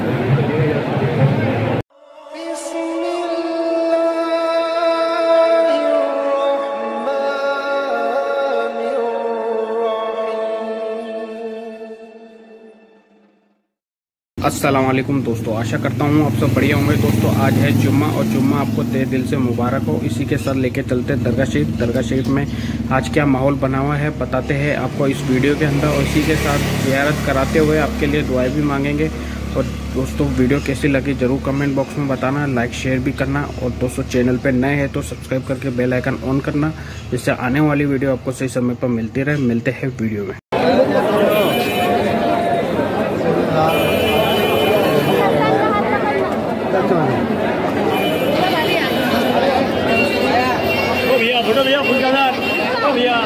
अस्सलाम वालेकुम दोस्तों, आशा करता हूँ आप सब बढ़िया होंगे। दोस्तों आज है जुम्मा और जुम्मा आपको तहे दिल से मुबारक हो। इसी के साथ लेके चलते दरगाह शरीफ में आज क्या माहौल बना हुआ है बताते हैं आपको इस वीडियो के अंदर, और इसी के साथ ज़ियारत कराते हुए आपके लिए दुआएं भी मांगेंगे। और दोस्तों वीडियो कैसी लगी ज़रूर कमेंट बॉक्स में बताना, लाइक शेयर भी करना, और दोस्तों चैनल पर नए हैं तो सब्सक्राइब करके बेल आइकन ऑन करना, जिससे आने वाली वीडियो आपको सही समय पर मिलती रहे। मिलते हैं वीडियो में। भैया फुल भैया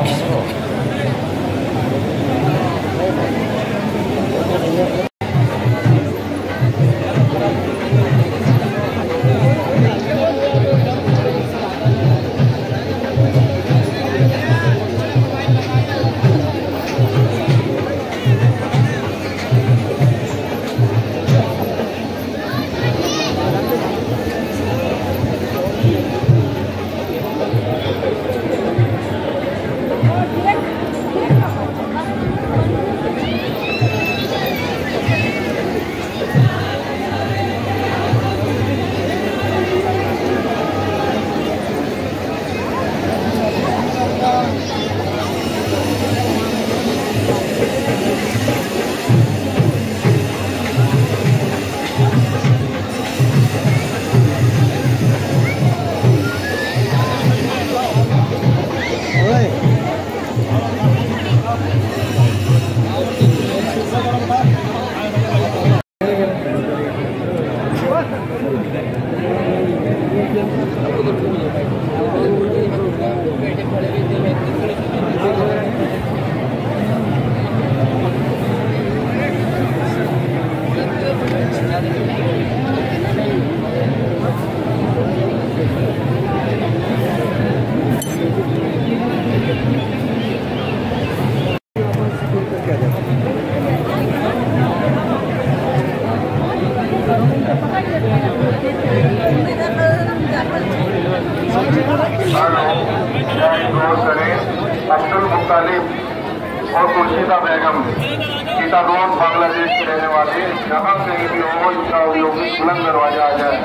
अब्दुल मुत्तालिब और खुर्शीदा बेगम चिटागोंग बांग्लादेश के रहने वाले, जहाँ से भी हो इनका औद्योगिक बुलंद दरवाजा आ जाए।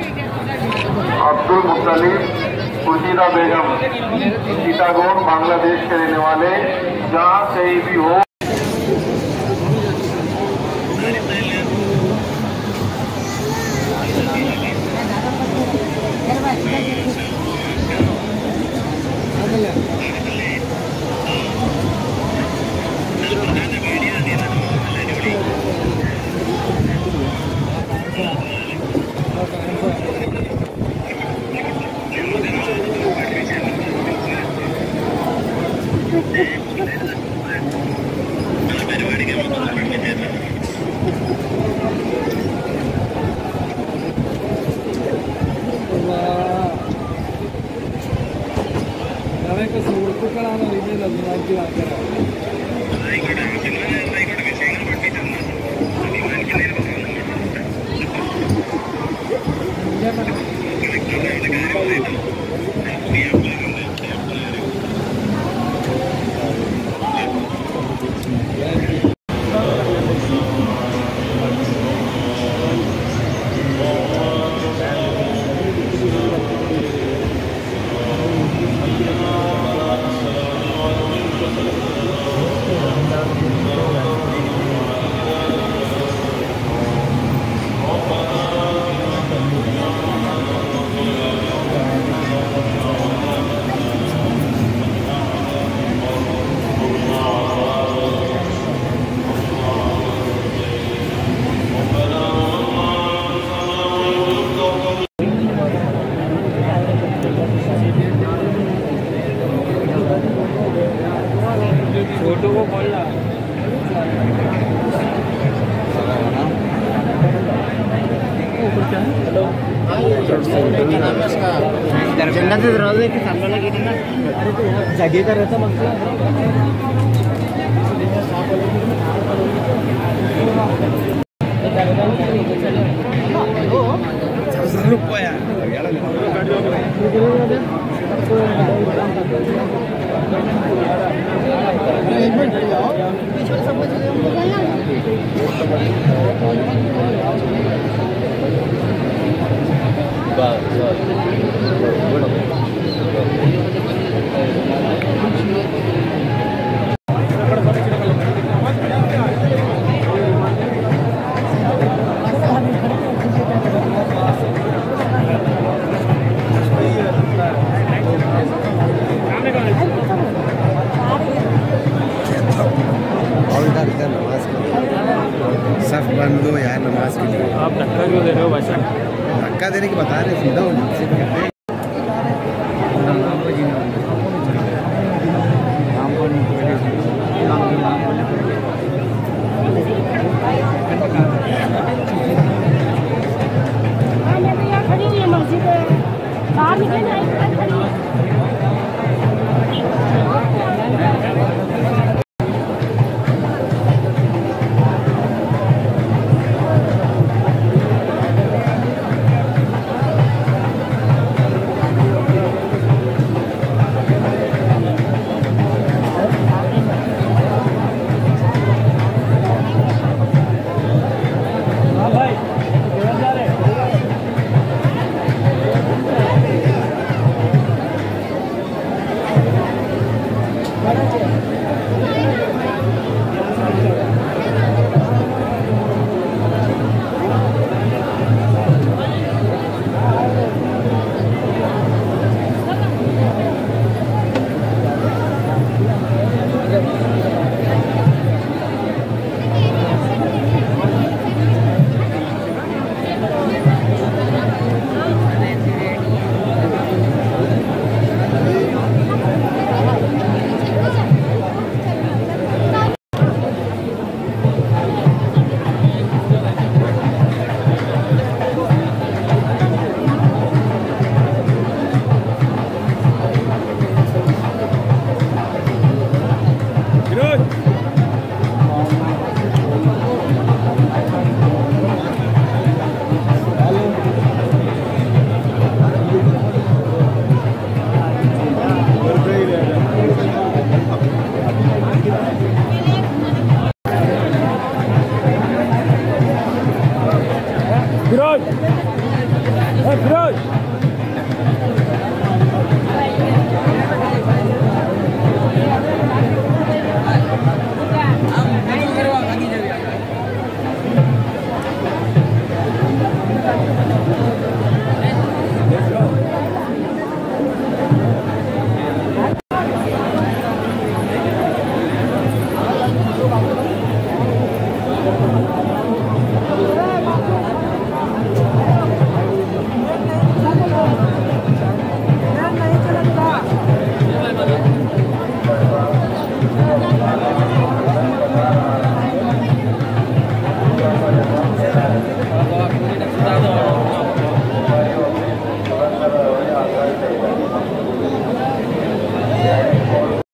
अब्दुल मुत्तालिब, खुर्शीदा बेगम चिटागोंग बांग्लादेश के रहने वाले, जहाँ से भी हो। फोटो को खोल ला। जन्नत दरवाजे के सामने लगी थी ना, जगह का रहता सब बंद हो यार नमाज के लिए। आप धक्का क्यों दे रहे हो भाषा? धक्का देने की बता रहे, सीधा हो फिरोज